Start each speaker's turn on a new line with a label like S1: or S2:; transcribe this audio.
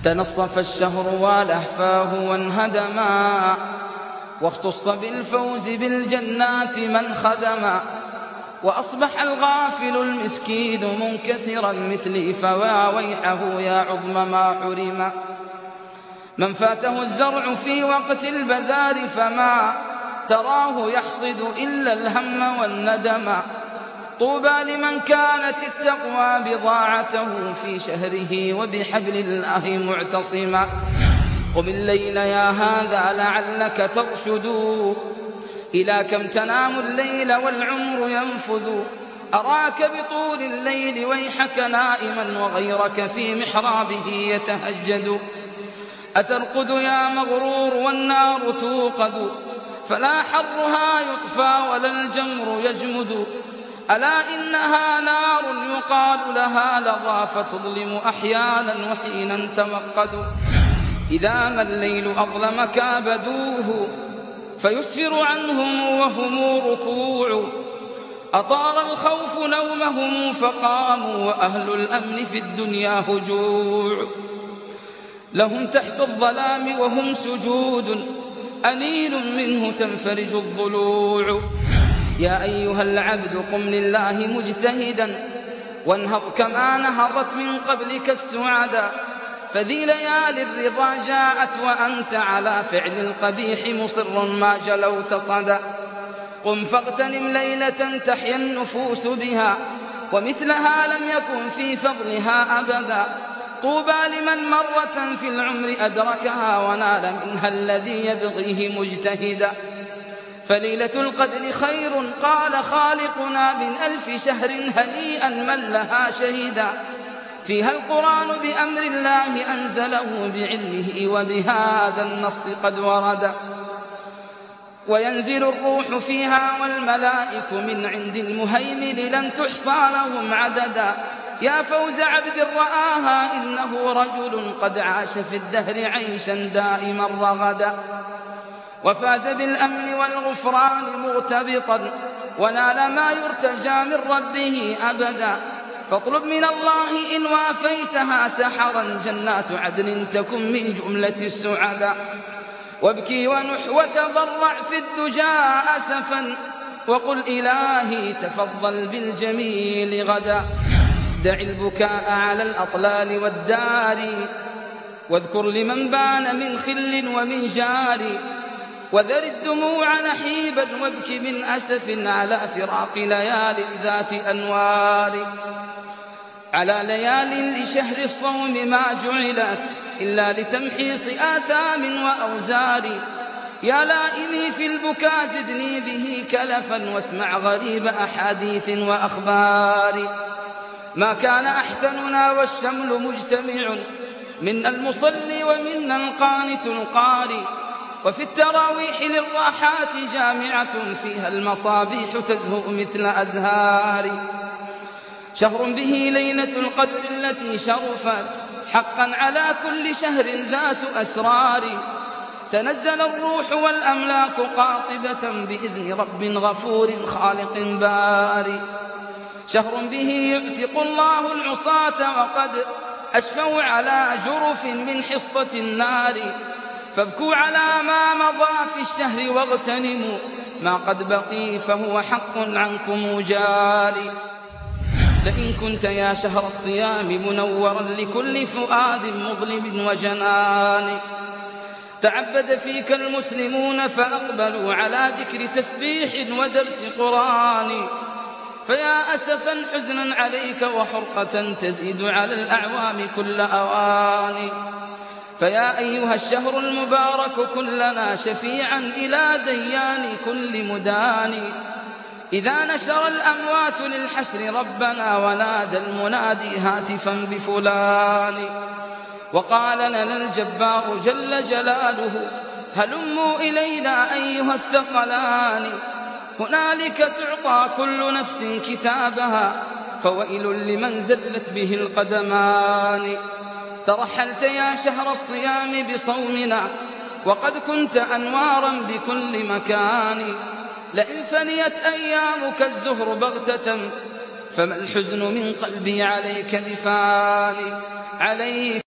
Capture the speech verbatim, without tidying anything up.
S1: تنصف الشهر ولهفاه وانهدما، واختص بالفوز بالجنات من خدما، وأصبح الغافل المسكين منكسرا مثلي، فوا ويحه يا عظم ما حرم. من فاته الزرع في وقت البذار فما تراه يحصد إلا الهم والندم. طوبى لمن كانت التقوى بضاعته في شهره وبحبل الله معتصما. قم الليل يا هذا لعلك ترشد، إلى كم تنام الليل والعمر ينفذ. أراك بطول الليل ويحك نائما، وغيرك في محرابه يتهجد. أترقد يا مغرور والنار توقد، فلا حرها يطفى ولا الجمر يجمد. ألا إنها نار يقال لها لظى، فتظلم أحيانا وحينا توقد. إذا ما الليل أظلم كابدوه، فيسفر عنهم وهم ركوع. أطار الخوف نومهم فقاموا، وأهل الأمن في الدنيا هجوع. لهم تحت الظلام وهم سجود، أنين منه تنفرج الضلوع. يا أيها العبد قم لله مجتهدا، وانهض كما نهضت من قبلك السعدا. فذي ليالي الرضا جاءت وأنت على فعل القبيح مصر، ما جلوت صدى. قم فاغتنم ليلة تحيا النفوس بها، ومثلها لم يكن في فضلها أبدا. طوبى لمن مرة في العمر أدركها، ونال منها الذي يبغيه مجتهدا. فليلة القدر خير قال خالقنا من ألف شهر، هنيئا من لها شهيدا. فيها القرآن بأمر الله أنزله بعلمه، وبهذا النص قد ورد. وينزل الروح فيها والملائك من عند المهيمن، لن تحصى لهم عددا. يا فوز عبد رآها، إنه رجل قد عاش في الدهر عيشا دائما رغدا. وفاز بالأمن والغفران مرتبطا، ونال ما يرتجى من ربه أبدا. فاطلب من الله إن وافيتها سحرا، جنات عدن تكن من جملة السعداء. وابكي ونح وتضرع في الدجى أسفا، وقل إلهي تفضل بالجميل غدا. دع البكاء على الأطلال والدار، واذكر لمن بان من خل ومن جار. وذر الدموع نحيبا وابك من أسف، على فراق ليال ذات أنوار. على ليال لشهر الصوم ما جعلت، إلا لتمحيص آثام وأوزار. يا لائمي في البكاء زدني به كلفا، واسمع غريب أحاديث وأخبار. ما كان أحسننا والشمل مجتمع، منا المصلي ومنا القانت القاري. وفي التراويح للراحات جامعة، فيها المصابيح تزهو مثل أزهار. شهر به ليلة القدر التي شرفت، حقا على كل شهر ذات أسرار. تنزل الروح والأملاك قاطبة، بإذن رب غفور خالق باري. شهر به يعتق الله العصاة، وقد أشفوا على جرف من حصة النار. فابكوا على ما مضى في الشهر، واغتنموا ما قد بقي، فهو حق عنكم جاري. لئن كنت يا شهر الصيام منورا لكل فؤاد مظلم وجنان، تعبد فيك المسلمون فأقبلوا على ذكر تسبيح ودرس قرآن. فيا أسفا حزنا عليك وحرقة تزيد على الأعوام كل أوان. فيا أيها الشهر المبارك كن لنا شفيعا إلى ديان كل مدان. إذا نشر الأموات للحشر ربنا، ونادى المنادي هاتفا بفلان. وقال لنا الجبار جل جلاله هلموا إلينا أيها الثقلان. هنالك تعطى كل نفس كتابها، فويل لمن زلت به القدمان. ترحلت يا شهر الصيام بصومنا، وقد كنت أنوارا بكل مكان. لئن فنيت أيامك الزهر بغتة، فما الحزن من قلبي عليك بفاني. عليك